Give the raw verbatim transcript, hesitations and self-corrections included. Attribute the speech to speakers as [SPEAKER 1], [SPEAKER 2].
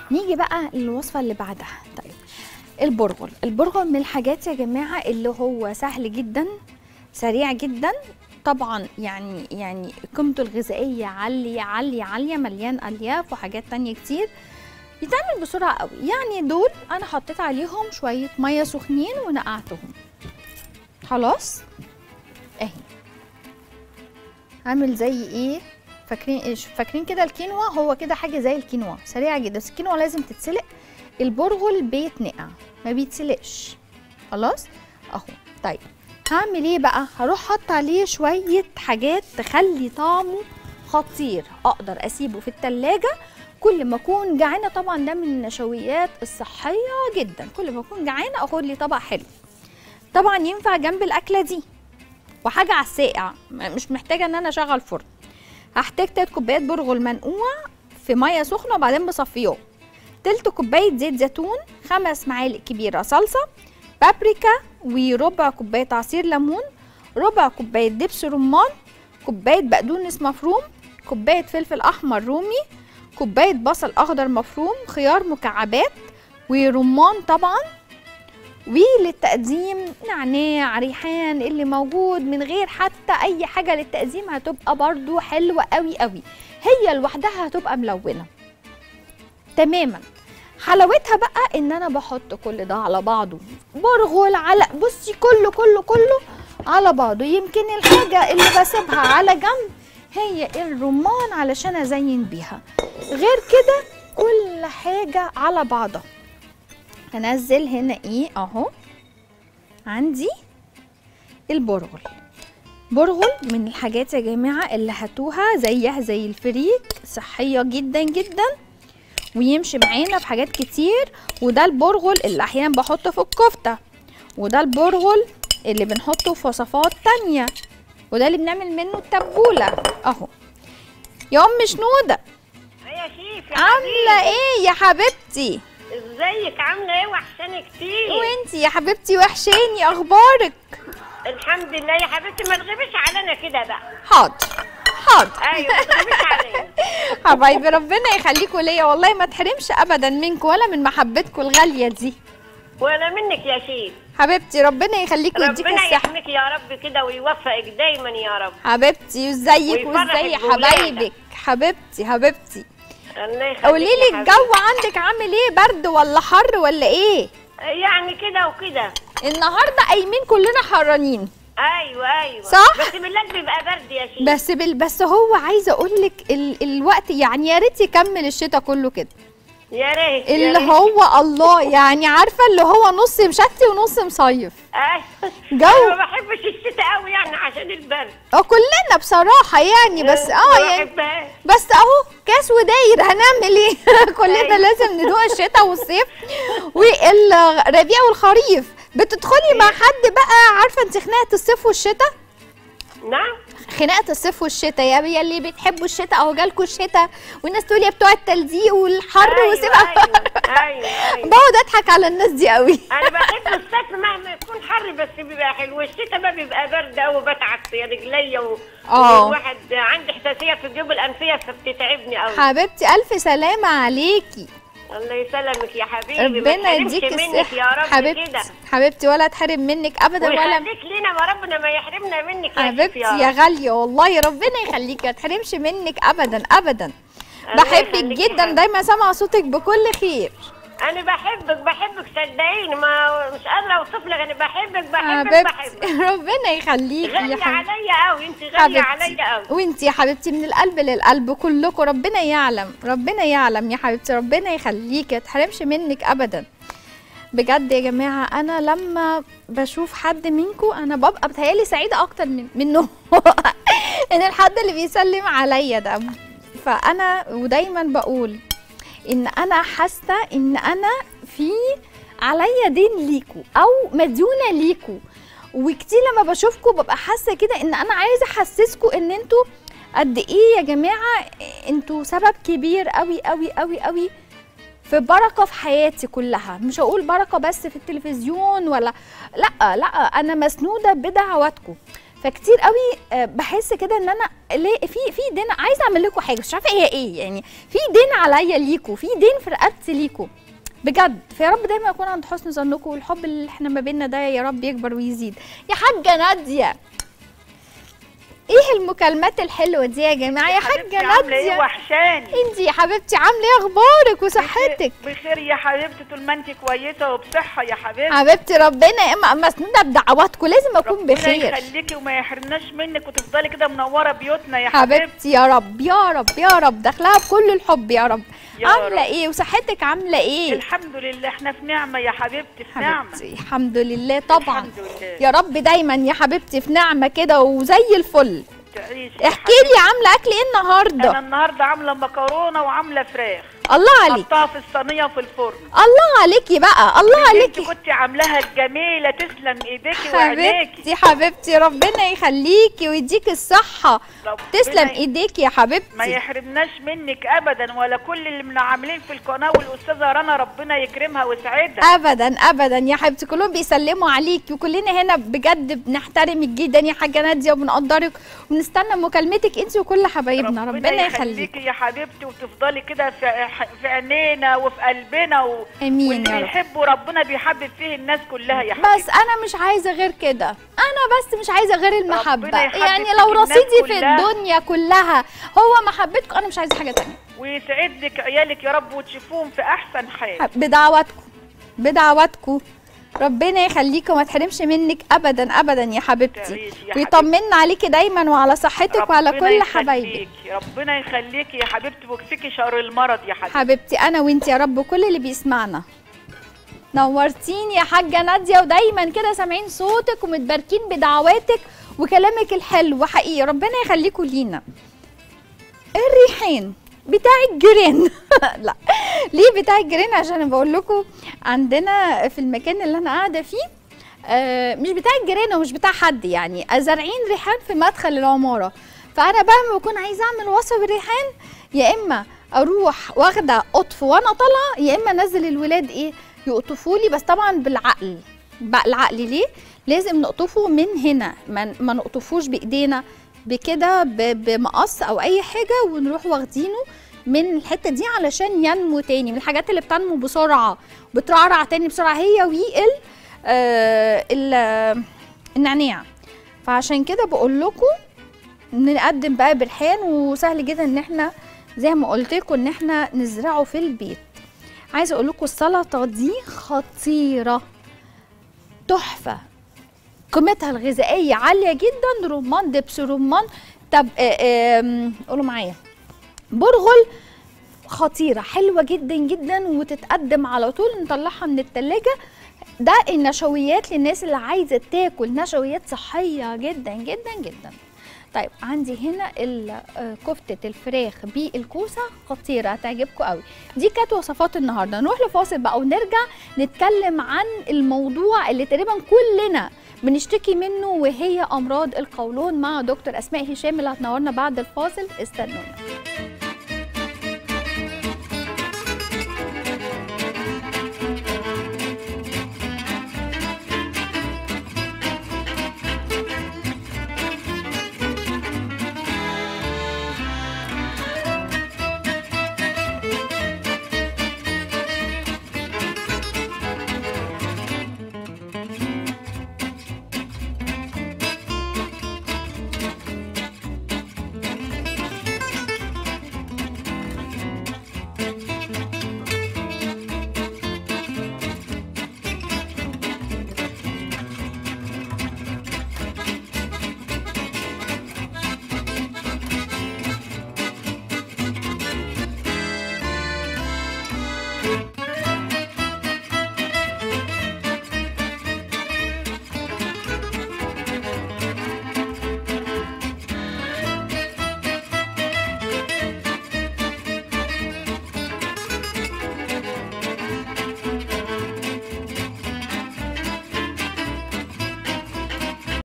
[SPEAKER 1] نيجي بقى للوصفه اللي بعدها. طيب البرغل، البرغل من الحاجات يا جماعه اللي هو سهل جدا، سريع جدا، طبعا يعني يعني قيمته الغذائيه عاليه عاليه عاليه، مليان الياف وحاجات تانية كتير، يتعمل بسرعه قوي. يعني دول انا حطيت عليهم شويه ميه سخنين ونقعتهم خلاص اهي. عامل زي ايه؟ فاكرين ايش؟ فاكرين كده الكينوا؟ هو كده حاجه زي الكينوا، سريعه جدا. بس الكينوا لازم تتسلق، البرغل بيتنقع ما بيتسلقش خلاص اهو. طيب هعمل ايه بقى؟ هروح حط عليه شويه حاجات تخلي طعمه خطير، اقدر اسيبه في التلاجة كل ما اكون جعانه. طبعا ده من النشويات الصحيه جدا، كل ما اكون جعانه اخد لي طبق حلو. طبعا ينفع جنب الاكله دي، وحاجه على الساقع، مش محتاجه ان انا اشغل فرن. هحتاج تلات كوبايات برغل منقوع في ميه سخنه وبعدين بصفياه، تلت كوبايه زيت زيتون، خمس معالق كبيره صلصه، بابريكا، وربع كوبايه عصير ليمون، ربع كوبايه دبس رمان، كوبايه بقدونس مفروم، كوبايه فلفل احمر رومي، كوبايه بصل اخضر مفروم، خيار مكعبات، ورمان طبعا. وللتقديم نعناع، ريحان، اللي موجود، من غير حتى اي حاجه للتقديم هتبقى برضو حلوه قوي قوي، هي لوحدها هتبقى ملونه تماما. حلاوتها بقى ان انا بحط كل ده على بعضه، برغل على بصي كله كله كله على بعضه. يمكن الحاجه اللي بسيبها على جنب هي الرمان علشان ازين بيها، غير كده كل حاجه على بعضها. هنزل هنا ايه اهو، عندي البرغل. برغل من الحاجات يا جماعه اللي هاتوها زيها زي الفريك، صحيه جدا جدا ويمشي معانا في حاجات كتير. وده البرغل اللي احيانا بحطه في الكفته، وده البرغل اللي بنحطه في وصفات تانية، وده اللي بنعمل منه التبوله اهو. يا ام شنوده
[SPEAKER 2] يا شيف
[SPEAKER 1] عامله ايه يا حبيبتي؟
[SPEAKER 2] ازيك؟ عامله ايه؟ وحشاني كتير.
[SPEAKER 1] وانتي يا حبيبتي وحشاني، اخبارك؟
[SPEAKER 2] الحمد لله يا حبيبتي. ما تغيبيش علينا كده بقى.
[SPEAKER 1] حاضر حاضر.
[SPEAKER 2] ايوه ما تغيبيش علينا.
[SPEAKER 1] حبايبي ربنا يخليكوا ليا، والله ما تحرمش ابدا منكم ولا من محبتكم الغاليه دي.
[SPEAKER 2] ولا منك يا شيف
[SPEAKER 1] حبيبتي ربنا يخليكي ويديك
[SPEAKER 2] ربنا
[SPEAKER 1] الصحه.
[SPEAKER 2] يحميك يا رب كده ويوفقك دايما يا رب.
[SPEAKER 1] حبيبتي وازيك
[SPEAKER 2] ويفرحك
[SPEAKER 1] وازاي
[SPEAKER 2] بولادك.
[SPEAKER 1] حبايبك؟ حبيبتي حبيبتي
[SPEAKER 2] الله يخليك.
[SPEAKER 1] قولي لي
[SPEAKER 2] يا
[SPEAKER 1] الجو عندك عامل ايه؟ برد ولا حر ولا ايه؟
[SPEAKER 2] حبيبتي. يعني كده وكده.
[SPEAKER 1] النهارده قايمين كلنا حرانين.
[SPEAKER 2] ايوه ايوه
[SPEAKER 1] صح؟
[SPEAKER 2] بس بالليل بيبقى برد يا شيف.
[SPEAKER 1] بس بال... بس هو عايزه اقول لك ال... الوقت يعني يا ريت يكمل الشتاء كله كده،
[SPEAKER 2] يا ريت يا
[SPEAKER 1] اللي
[SPEAKER 2] ريت.
[SPEAKER 1] هو الله يعني عارفه اللي هو نص مشتي ونص مصيف.
[SPEAKER 2] ايوه
[SPEAKER 1] جو.
[SPEAKER 2] أنا ما بحبش الشتاء قوي يعني عشان البرد.
[SPEAKER 1] اه كلنا بصراحه يعني، بس اه
[SPEAKER 2] ما
[SPEAKER 1] يعني
[SPEAKER 2] بحبهاش.
[SPEAKER 1] بس اهو كاس وداير هنعمل ايه؟ كلنا
[SPEAKER 2] أيوة.
[SPEAKER 1] لازم ندوق الشتاء والصيف والربيع والخريف. بتدخلي مع حد بقى، عارفه انت خناقه الصيف والشتاء؟
[SPEAKER 2] نعم.
[SPEAKER 1] خناقه الصيف والشتاء يا بيا اللي بتحبوا الشتاء اهو جالكوا الشتاء، والناس تقول يا بتوع التلزيق والحر
[SPEAKER 2] أيوة
[SPEAKER 1] وسيبها.
[SPEAKER 2] ايوه ايوه ايوه.
[SPEAKER 1] بقعد اضحك على الناس دي قوي.
[SPEAKER 2] انا بحب الصيف مهما يكون حر بس بيبقى حلو، الشتاء بقى بيبقى برد قوي وبتعب في رجليا و...
[SPEAKER 1] اه.
[SPEAKER 2] والواحد عنده حساسيه في الجيوب الانفيه فبتتعبني قوي.
[SPEAKER 1] حبيبتي الف سلامه عليكي.
[SPEAKER 2] الله يسلمك يا حبيبي.
[SPEAKER 1] ربنا
[SPEAKER 2] ما تحرمش
[SPEAKER 1] يديك
[SPEAKER 2] منك
[SPEAKER 1] الصحه
[SPEAKER 2] يا رب
[SPEAKER 1] حبيبتي
[SPEAKER 2] كده.
[SPEAKER 1] حبيبتي ولا تحرم منك ابدا ولا
[SPEAKER 2] ويخليك لينا وربنا ما يحرمنا منك يا شيخ
[SPEAKER 1] حبيبتي
[SPEAKER 2] يا
[SPEAKER 1] يا
[SPEAKER 2] رب.
[SPEAKER 1] غاليه والله ربنا يخليكي ما تحرمش منك ابدا ابدا.
[SPEAKER 2] الله
[SPEAKER 1] بحبك
[SPEAKER 2] يخليكي يا
[SPEAKER 1] جدا،
[SPEAKER 2] حبيبتي.
[SPEAKER 1] دايما سامعه صوتك بكل خير.
[SPEAKER 2] انا بحبك بحبك صدقيني، ما مش قادره اوصف لك. انا بحبك بحبك
[SPEAKER 1] حبيبتي
[SPEAKER 2] بحبك.
[SPEAKER 1] ربنا يخليكي يا
[SPEAKER 2] غاليه
[SPEAKER 1] حبيبتي.
[SPEAKER 2] عليا قوي، انت غاليه عليا
[SPEAKER 1] حبيبتي
[SPEAKER 2] قوي.
[SPEAKER 1] وانتي يا حبيبتي من القلب للقلب كلكم، ربنا يعلم ربنا يعلم يا حبيبتي، ربنا يخليكي ما تحرمش منك ابدا. بجد يا جماعه انا لما بشوف حد منكم انا ببقى بتهيالي سعيده اكتر من منه ان الحد اللي بيسلم عليا ده. فانا ودايما بقول ان انا حاسه ان انا في عليا دين ليكوا او مديونه ليكوا، وكتير لما بشوفكوا ببقى حاسه كده ان انا عايزه احسسكوا ان انتوا قد ايه يا جماعه انتوا سبب كبير قوي قوي قوي قوي في بركه في حياتي كلها. مش هقول بركه بس في التلفزيون ولا لا لا، انا مسنوده بدعواتكم. فكتير قوي آه، بحس كده ان انا ليه في في دين عايزه اعمل لكم حاجه مش عارفه هي ايه، يعني في دين عليا ليكوا، في دين في رقبتي ليكوا بجد. فيا رب دايما اكون عند حسن ظنكم، والحب اللي احنا ما بيننا ده يا رب يكبر ويزيد. يا حاجه ناديه، ايه المكالمات الحلوه دي يا جماعه؟ يا حاجه
[SPEAKER 2] عامله ايه؟
[SPEAKER 1] ناديه
[SPEAKER 2] وحشاني.
[SPEAKER 1] انت يا حبيبتي عامله ايه؟ اخبارك وصحتك؟
[SPEAKER 2] بخير يا حبيبتي، طول ما انت كويسه وبصحه يا حبيبتي.
[SPEAKER 1] حبيبتي ربنا يا اما مسنوده بدعواتكم، لازم اكون بخير.
[SPEAKER 2] ربنا يخليكي وما يحرمناش منك، وتفضلي كده منوره بيوتنا يا حبيبتي.
[SPEAKER 1] حبيبتي يا رب يا رب يا رب، داخلها بكل الحب يا رب.
[SPEAKER 2] يا
[SPEAKER 1] عامله
[SPEAKER 2] رب.
[SPEAKER 1] ايه وصحتك عامله ايه؟
[SPEAKER 2] الحمد لله احنا في نعمه يا حبيبتي، في نعمه.
[SPEAKER 1] حبيبتي الحمد لله طبعا.
[SPEAKER 2] الحمد لله.
[SPEAKER 1] يا رب دايما يا حبيبتي في نعمه كده وزي الفل.
[SPEAKER 2] تعيشي يا
[SPEAKER 1] احكي لي عامله اكل ايه النهارده؟
[SPEAKER 2] انا النهارده عامله مكرونه وعامله فراخ.
[SPEAKER 1] الله عليك.
[SPEAKER 2] حطها في الصينيه في الفرن.
[SPEAKER 1] الله عليكي بقى، الله عليكي.
[SPEAKER 2] انت كنت عاملاها الجميله، تسلم ايديكي وعينيكي.
[SPEAKER 1] حبيبتي حبيبتي ربنا يخليكي ويديكي الصحه. تسلم ايديكي يا حبيبتي.
[SPEAKER 2] ما يحرمناش منك ابدا، ولا كل اللي من عاملين في القناه، والاستاذه رنا ربنا يكرمها ويسعدها.
[SPEAKER 1] ابدا ابدا يا حبيبتي، كلهم بيسلموا عليكي، وكلنا هنا بجد بنحترمك جدا يا حاجه ناديه، وبنقدرك وبنستنى مكالمتك انت وكل حبايبنا. ربنا, ربنا يخليكي
[SPEAKER 2] يا حبيبتي، وتفضلي كده في في عينينا وفي قلبنا و...
[SPEAKER 1] امين.
[SPEAKER 2] واللي بيحبوا ربنا بيحبب فيه الناس كلها يا حبيبتي.
[SPEAKER 1] بس انا مش عايزه غير كده، انا بس مش عايزه غير المحبه. يعني
[SPEAKER 2] فيك
[SPEAKER 1] لو رصيدي في
[SPEAKER 2] كلها.
[SPEAKER 1] الدنيا كلها هو محبتكم، انا مش عايزه حاجه تانية.
[SPEAKER 2] ويسعد لك عيالك يا رب، وتشوفوهم في احسن حال.
[SPEAKER 1] بدعواتكم بدعواتكم ربنا يخليكي وما تحرمش منك ابدا ابدا يا حبيبتي، ويطمنا عليكي دايما وعلى صحتك وعلى كل حبايبك.
[SPEAKER 2] ربنا يخليكي يا حبيبتي، ويكفيكي شر المرض يا حبيبتي.
[SPEAKER 1] حبيبتي انا وانت يا رب، وكل اللي بيسمعنا. نورتيني يا حاجه ناديه، ودايما كده سامعين صوتك ومتباركين بدعواتك وكلامك الحلو حقيقي. ربنا يخليكم لينا. الريحان بتاع الجيران لا ليه بتاع الجيران؟ عشان بقول لكم عندنا في المكان اللي انا قاعده فيه آه مش بتاع الجيران ومش بتاع حد، يعني زارعين ريحان في مدخل العماره. فانا بقى لما بكون عايزه اعمل وصفه بالريحان، يا اما اروح واخده قطف وانا طالعه، يا اما انزل الولاد ايه يقطفوا لي، بس طبعا بالعقل. بالعقل ليه؟ لازم نقطفه من هنا، ما, ما نقطفوش بايدينا بكده بمقص او اي حاجه، ونروح واخدينه من الحته دي علشان ينمو تاني. من الحاجات اللي بتنمو بسرعه بترعرع تاني بسرعه هي ويقل آه النعناع. فعشان كده بقول لكم نقدم بقى برحان، وسهل جدا ان احنا زي ما قلت لكم ان احنا نزرعه في البيت. عايزه اقول لكم السلطه دي خطيره تحفه، قيمتها الغذائيه عاليه جدا. رمان، دبس رمان، طب قولوا معايا برغل، خطيره حلوه جدا جدا، وتتقدم على طول نطلعها من التلاجة. ده النشويات للناس اللي عايزه تاكل نشويات صحيه جدا جدا جدا. طيب عندي هنا كفته الفراخ بالكوسه خطيره هتعجبكم قوي. دي كانت وصفات النهارده. نروح لفاصل بقى ونرجع نتكلم عن الموضوع اللي تقريبا كلنا بنشتكي منه، وهي امراض القولون مع دكتور اسماء هشام اللي هتنورنا بعد الفاصل. استنونا.